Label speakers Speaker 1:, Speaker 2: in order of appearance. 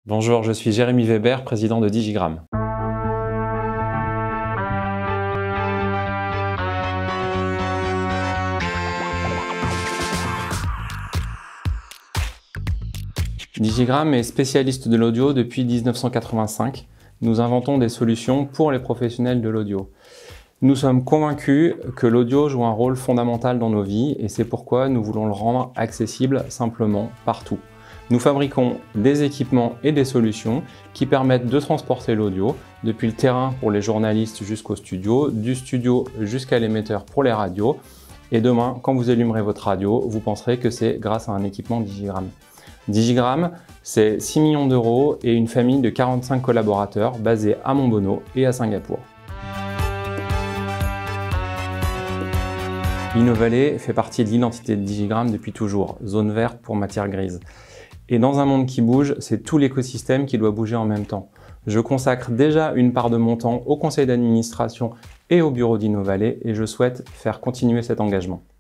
Speaker 1: Bonjour, je suis Jérémy Weber, président de Digigramme. Digigramme est spécialiste de l'audio depuis 1985. Nous inventons des solutions pour les professionnels de l'audio. Nous sommes convaincus que l'audio joue un rôle fondamental dans nos vies et c'est pourquoi nous voulons le rendre accessible simplement partout. Nous fabriquons des équipements et des solutions qui permettent de transporter l'audio depuis le terrain pour les journalistes jusqu'au studio, du studio jusqu'à l'émetteur pour les radios. Et demain, quand vous allumerez votre radio, vous penserez que c'est grâce à un équipement Digigramme. Digigramme, c'est 6 millions d'euros et une famille de 45 collaborateurs basés à Montbonneau et à Singapour. Innovalley fait partie de l'identité de Digigramme depuis toujours, zone verte pour matière grise. Et dans un monde qui bouge, c'est tout l'écosystème qui doit bouger en même temps. Je consacre déjà une part de mon temps au conseil d'administration et au bureau d'Innovalley et je souhaite faire continuer cet engagement.